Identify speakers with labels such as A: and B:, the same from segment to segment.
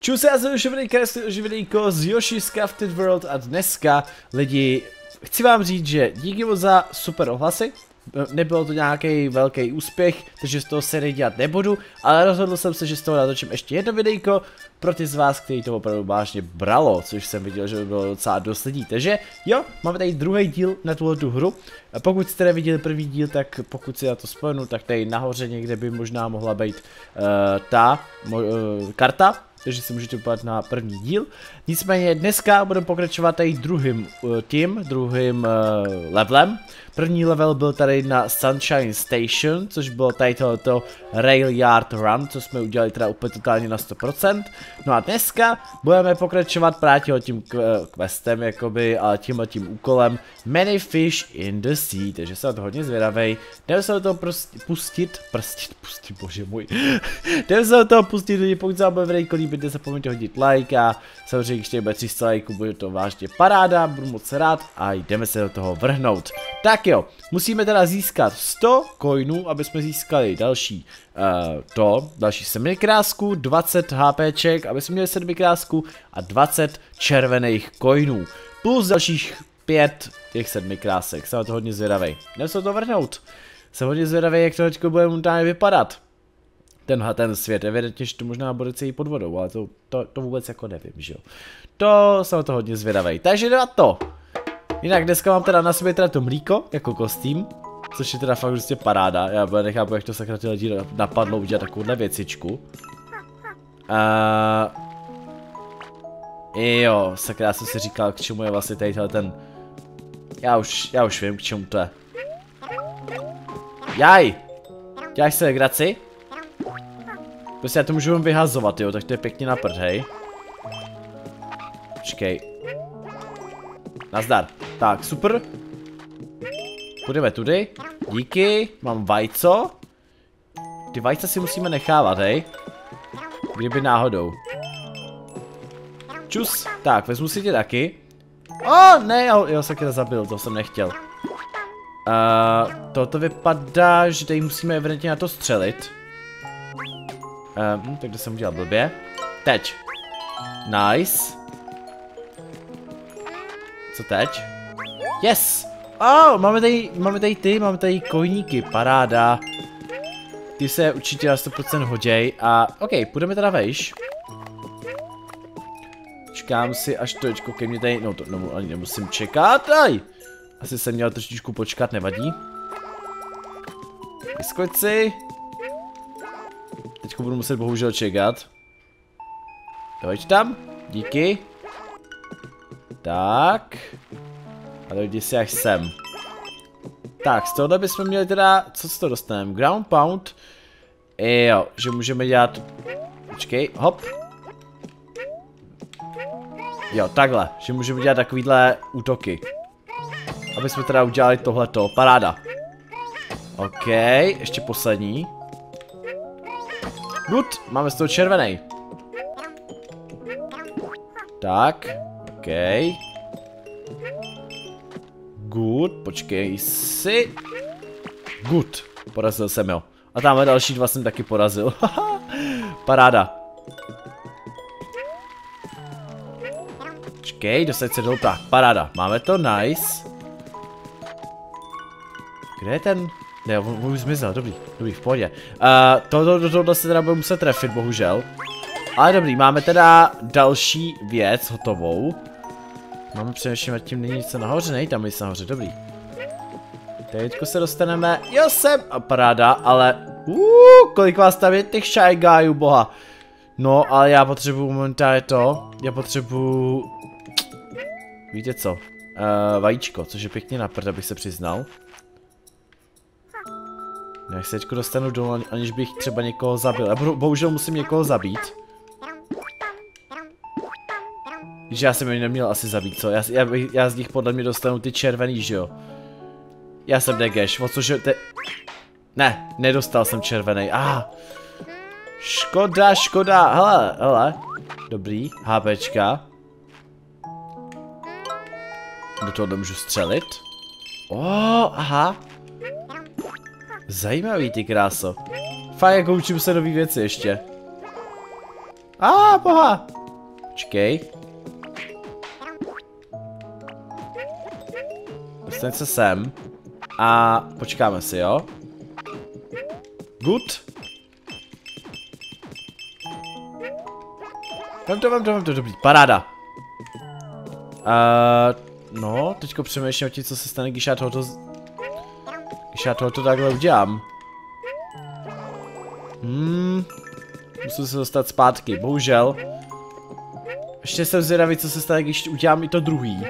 A: Čus, já jsem už videjko z Yoshi's Crafted World a dneska, lidi, chci vám říct, že díky moc za super ohlasy. Nebylo to nějaký velký úspěch, takže z toho sérii dělat nebudu, ale rozhodl jsem se, že z toho natočím ještě jedno videjko pro ty z vás, kteří to opravdu vážně bralo, což jsem viděl, že by bylo docela dost lidí. Takže jo, máme tady druhý díl na tu hru. Pokud jste neviděli první díl, tak pokud si na to spojenu, tak tady nahoře někde by možná mohla být karta. Takže si můžete podívat na první díl. Nicméně dneska budeme pokračovat tady druhým levelem. První level byl tady na Sunshine Station, což bylo tady tohoto Rail Yard Run, co jsme udělali teda úplně totálně na 100%. No a dneska budeme pokračovat právě tím questem, jakoby, a tím úkolem Many Fish in the Sea, takže jsem na to hodně zvědavej. Jdeme se do toho pustit, bože můj. Jdeme se do toho pustit, pokud se vám bude videjko líbit, nezapomeňte hodit like a samozřejmě, když bude 300 lajků, bude to vážně paráda, budu moc rád a jdeme se do toho vrhnout. Tak jo, musíme teda získat 100 coinů, aby jsme získali další semikrásku, 20 HPček, aby jsme měli semikrásku a 20 červených coinů. Plus dalších 5 těch semikrásek, jsem na to hodně zvědavej. Jdeme se to vrhnout. Jsem hodně zvědavý, jak to teďko bude momentálně vypadat. Ten svět, evidentně, že to možná bude celý pod vodou, ale to vůbec jako nevím, že jo. To jsem na to hodně zvědavej, takže jde na to. Jinak dneska mám teda na sobě teda to mlíko, jako kostým, což je teda fakt prostě paráda. Já nechápu, jak to sakra ty lidi napadlo udělat takovouhle věcičku. Jo, sakra, já jsem si říkal, k čemu je vlastně tady ten... Já už vím, k čemu to je. Jaj! Děláš se legraci? Prostě já to můžu vyhazovat, jo, tak to je pěkně na prd, hej. Počkej. Nazdar. Tak, super. Půjdeme tudy. Díky. Mám vajco. Ty vajce si musíme nechávat, hej. Kdyby náhodou. Čus. Tak, vezmu si tě taky. Ne, jo, se teda zabil, to jsem nechtěl. Toto vypadá, že tady musíme evidentně na to střelit. Tak to jsem udělal blbě. Teď. Nice. Co teď? Yes! Máme tady kojníky, paráda. Ty se určitě na 100% hoděj a ok, půjdeme teda vejš. Čekám si, až to ke mně tady, no to ani nemusím čekat, asi jsem měl trošičku počkat, nevadí. Vyskoč si. Teďko budu muset bohužel čekat. Dojď tam, díky. Tak. A dojdi si až sem. Tak, z tohohle bychom měli teda, co z toho dostaneme? Ground Pound. Jo, že můžeme dělat... Počkej, hop. Jo, takhle, že můžeme dělat takovýhle útoky. Aby jsme teda udělali tohleto, paráda. OK, ještě poslední. Good, máme z toho červený. Tak, OK. Good, počkej si. Good, porazil jsem jo. A tamhle další dva jsem taky porazil. Paráda. Počkej, dostat se dolů, tak, paráda. Máme to, nice. Kde je ten? Ne, on už zmizel, dobrý, v pohodě. Tohle se teda bude muset trefit, bohužel. Ale dobrý, máme teda další věc hotovou. Máme přemýšlím, tím není nic nahoře, nej tam nic nahoře, dobrý. Teďko se dostaneme, jo jsem, a paráda, ale kolik vás tam je těch Shy Guyů, boha. No, ale já potřebuju momentálně víte co, vajíčko, což je pěkně na prd, abych se přiznal. Jak se teďko dostanu dolů, aniž bych třeba někoho zabil, já bohužel musím někoho zabít. Že já jsem je neměl asi zabít, co? Já z nich podle mě dostanu ty červený, že jo? Já jsem degeš, o cože Ne, nedostal jsem červený, Škoda, hele. Dobrý, HPčka. Do toho můžu střelit. Aha. Zajímavý, ty kráso. Fakt jako učím se nový věci ještě. Boha! Počkej. Dostaň se sem. A počkáme si, jo? Good. Vem to, dobrý, paráda. No, teďko přemýšlím o tím, co se stane, když já tohoto takhle udělám. Musím se dostat zpátky, bohužel. Ještě jsem zvědavý, co se stane, když udělám i to druhý.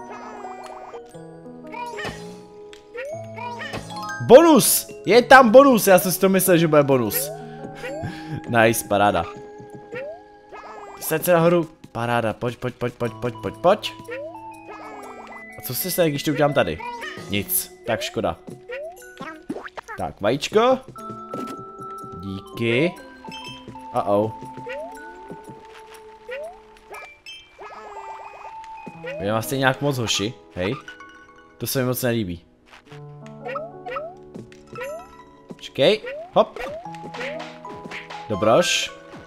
A: Bonus! Je tam bonus, já jsem si to myslel, že bude bonus. Nice, paráda. Dostat se nahoru, paráda, pojď. A co se stane, když to udělám tady? Nic, tak škoda. Tak, vajíčko. Díky. Já vás stejně nějak moc hoši, hej. To se mi moc nelíbí. Počkej, hop. Dobroš.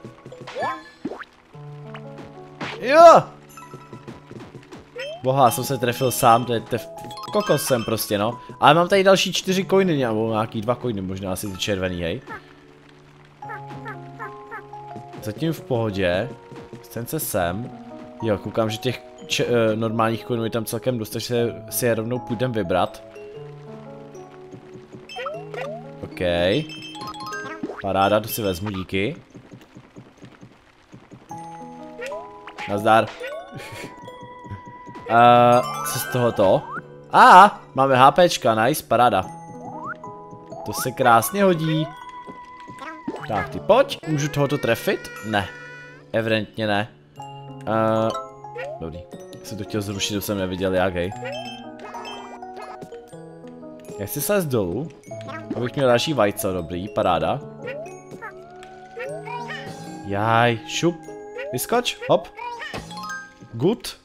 A: Jo! Boha, jsem se trefil sám, to je kokos jsem prostě, no. Ale mám tady další 4 coiny, nebo nějaký 2 coiny, možná asi ty červený, hej. Zatím v pohodě. Stane se sem. Jo, koukám, že těch normálních coinů je tam celkem dost, takže si je rovnou půjdem vybrat. OK. Paráda, to si vezmu, díky. Nazdar. Co z tohoto? Máme HPčka, nice, paráda. To se krásně hodí. Tak, ty pojď, můžu tohoto trefit? Ne. Evidentně ne. Dobrý. Jsem to chtěl zrušit, to jsem neviděl jak, hej. Já chci se dolů, abych měl další vajco, dobrý, paráda. Jaj, šup. Vyskoč, hop. Good.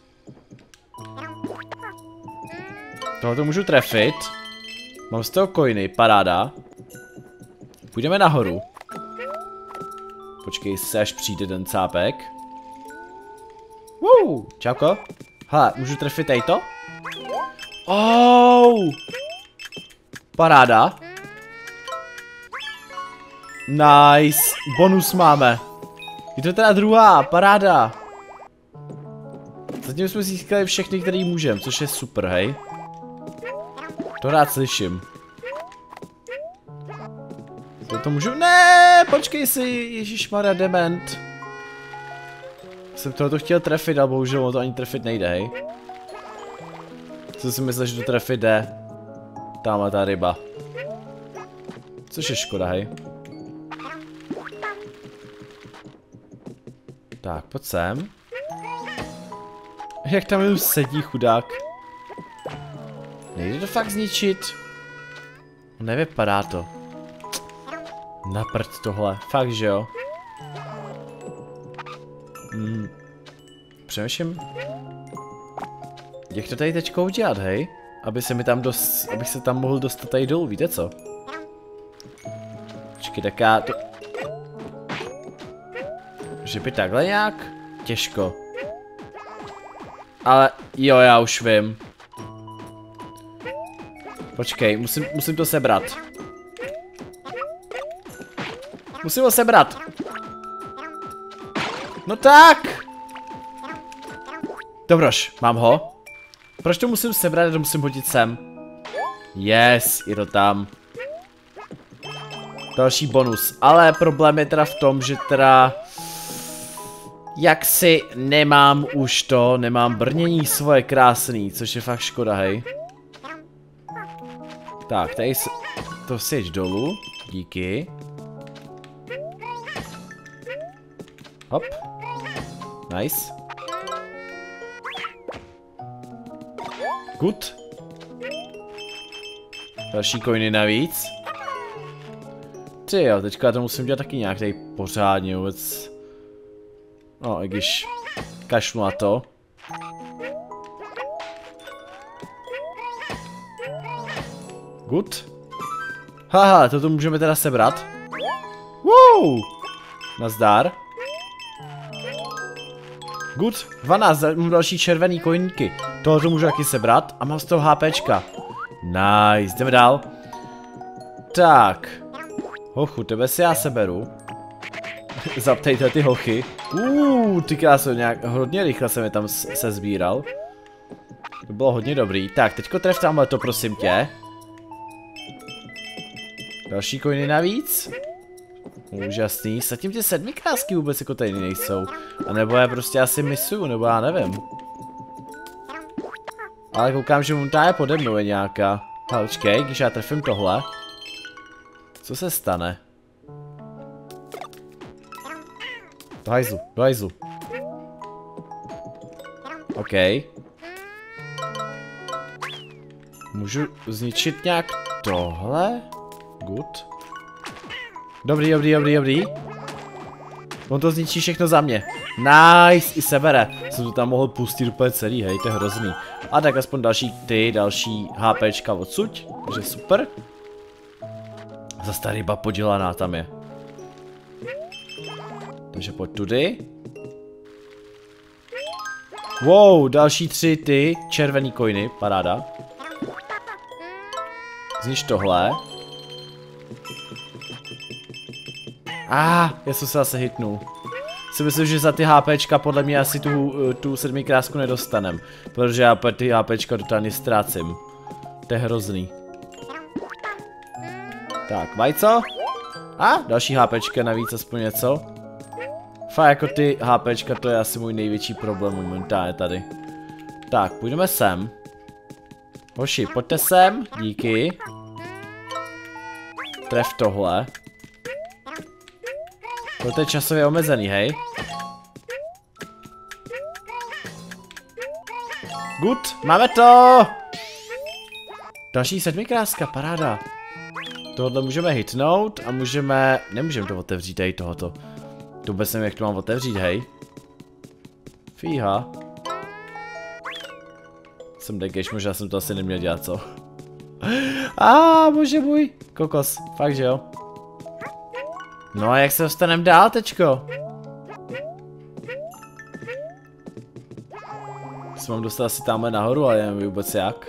A: Tohoto můžu trefit. Mám z toho coiny, paráda. Půjdeme nahoru. Počkej se, až přijde ten cápek. Čauko. Hele, můžu trefit tejto? Paráda. Nice. Bonus máme. Je to teda druhá, paráda. Zatím jsme získali všechny, který můžeme, což je super, hej. To rád slyším. To můžu? Ne, počkej si, ježišmarja, dement. Jsem tohoto chtěl trefit, ale bohužel to ani trefit nejde, hej. Co si myslel, že to trefit jde? Tamhle ta ryba. Což je škoda, hej. Tak, pojď sem. Jak tam jenom sedí, chudák. Nejde to fakt zničit? Nevypadá to. Na prd tohle, fakt že jo. Přemýšlím. Jak to tady teďko udělat, hej? Abych se tam mohl dostat tady dolů, víte co? Počkej, tak já to... Že by takhle nějak? Těžko. Ale jo, já už vím. Počkej, musím to sebrat. Musím ho sebrat. No tak. Dobroš, mám ho. Proč to musím sebrat, to musím hodit sem? Yes, je to tam. Další bonus, ale problém je teda v tom, že teda... Jaksi nemám už to, nemám brnění svoje krásný, což je fakt škoda, hej. Tak, tady to sjeď dolů, díky. Hop. Nice. Good. Další coiny navíc. Ty jo, teďka já to musím dělat taky nějak tady pořádně vůbec. No, i když kašlu na to. Good. Haha, toto můžeme teda sebrat. Wow! Nazdar. Good, 12, mám další červený koníky. Tohle můžu taky sebrat a mám z toho HPčka. Nice, jdeme dál. Tak. Hochu, tebe si já seberu. Zaptejte ty hochy. Ty krásu, nějak hodně rychle jsem je tam se sbíral. To bylo hodně dobrý. Tak, teďko tref tamhle to, prosím tě. Další coiny navíc. Úžasný. Zatím ty 7 krásky vůbec jako tady nejsou. A nebo já prostě asi misuju, nebo já nevím. Ale koukám, že mu je pode mnou je nějaká. Počkej, když já trefím tohle. Co se stane? Do hajzlu. OK. Můžu zničit nějak tohle? Good. Dobrý. On to zničí všechno za mě. Nice, i sebere. Jsem to tam mohl pustit úplně celý, hej, to je hrozný. A tak aspoň další HPčka odsud, takže super. Zase ta ryba podělaná tam je. Takže pojď tudy. Wow, další 3 ty červený coiny, paráda. Znič tohle. Já jsem se zase hitnul. Si myslím, že za ty HPčka podle mě asi tu 7 krásku nedostanem. Protože já ty HPčka totálně ztrácím. To je hrozný. Tak, vajco. Další HPčka navíc, aspoň něco. Fakt jako ty HPčka, to je asi můj největší problém momentálně tady. Tak, půjdeme sem. Hoši, pojďte sem, díky. Tref tohle. To je časově omezený, hej. Good, máme to! Další 7 kráska, paráda. Tohle můžeme hitnout a nemůžeme to otevřít, tady tohoto. To vůbec nevím, jak to mám otevřít, hej. Fíha. Jsem degeš, možná jsem to asi neměl dělat, co? Bože můj. Kokos, fakt, že jo? No a jak se dostaneme dál, tečko? Se mám dostat asi tamhle nahoru, ale nevím vůbec jak.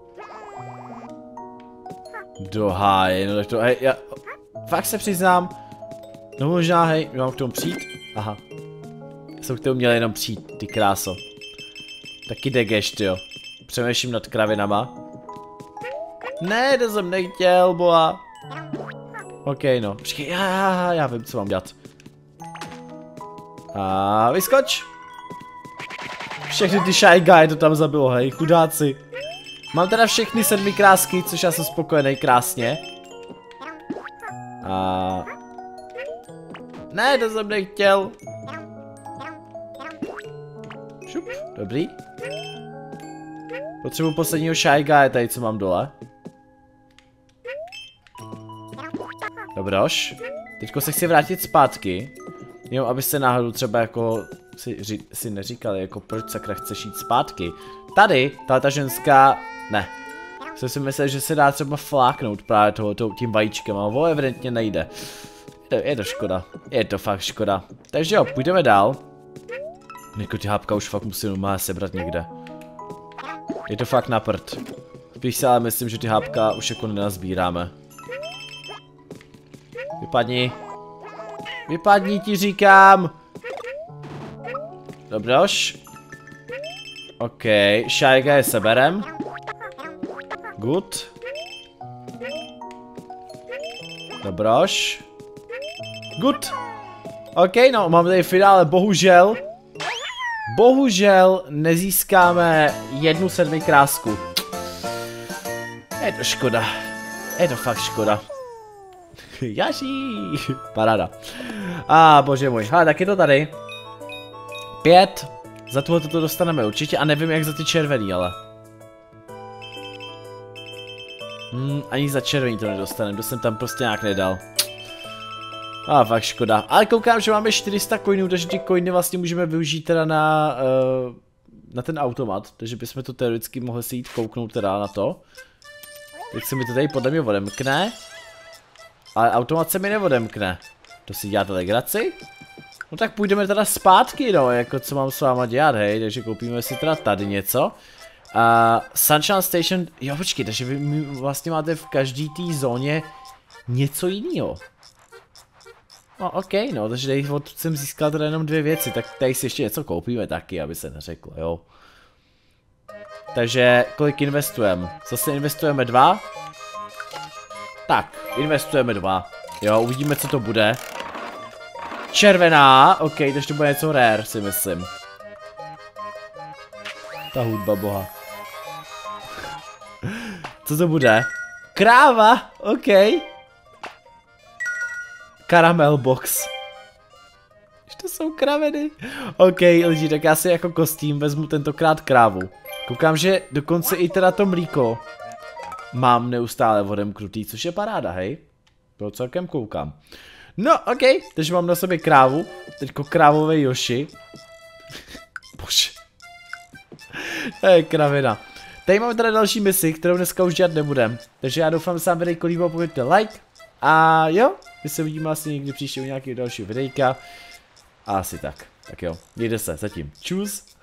A: Do háje, no tak to, hej, já fakt se přiznám. No možná, hej, mám k tomu přijít? Aha. Jsem k tomu měl jenom přijít, ty kráso. Taky degeš, tyjo. Přemýšlím nad kravinama. Ne, to jsem nechtěl, boha. OK, no. Počkej, já vím, co mám dělat. A vyskoč. Všechny ty Shy Guy to tam zabilo, hej, chudáci. Mám teda všechny 7 krásky, což já jsem spokojený krásně. Ne, to jsem nechtěl. Šup, dobrý. Potřebuji posledního Shy Guy tady, co mám dole. Dobroš. Teďko se chci vrátit zpátky. Jenom abyste náhodou třeba jako si neříkali, jako proč sakra chceš jít zpátky. Tady, ta ženská, ne. Jsem si myslel, že se dá třeba fláknout právě tím vajíčkem, ale evidentně nejde. Je to škoda, je to fakt škoda. Takže jo, půjdeme dál. Jako ty hápka už fakt musím sebrat někde. Je to fakt na prd. Spíš si ale myslím, že ty hápka už jako nenazbíráme. Vypadni. Vypadni, ti říkám. Dobroš. OK, Shy Guy seberem. Good. Dobroš. Good. OK, no, mám tady finále, bohužel nezískáme jednu 7 krásku. Je to škoda. Je to fakt škoda. Jaží. Paráda. Bože můj. Tak je to tady. 5. Za tohle to dostaneme určitě a nevím jak za ty červený, ale. Ani za červený to nedostaneme, to jsem tam prostě nějak nedal. Fakt škoda. Ale koukám, že máme 400 coinů, takže ty coiny vlastně můžeme využít teda na ten automat. Takže bychom to teoreticky mohli si jít kouknout teda na to. Teď se mi to tady podle mě odemkne. Ale automat se mi neodemkne. To si děláte legraci? No tak půjdeme teda zpátky, no, jako co mám s váma dělat, hej, takže koupíme si teda tady něco. Sunshine Station, jo počkej, takže vy vlastně máte v každý té zóně něco jiného. No ok, no, takže tady odtud jsem získal teda jenom 2 věci, tak tady si ještě něco koupíme taky, aby se neřeklo, jo. Takže kolik investujeme? Zase investujeme 2. Tak, investujeme 2. Jo, uvidíme, co to bude. Červená, ok, takže to bude něco rare, si myslím. Ta hudba boha. Co to bude? Kráva, ok. Caramel box. To jsou kraveny. Ok, lidi, tak já si jako kostým vezmu tentokrát krávu. Koukám, že dokonce i teda to mlíko mám neustále odemkrutý, což je paráda, hej. To celkem koukám. No, ok, takže mám na sobě krávu. Teďko krávové Yoshi. Bože. To je kravina. Tady máme teda další misi, kterou dneska už dělat nebudem. Takže já doufám, že se vám videjko líbilo, pojďte like. A jo, my se uvidíme asi někdy příště u nějakého dalšího videjka. A asi tak. Tak jo, mějte se zatím. Čus.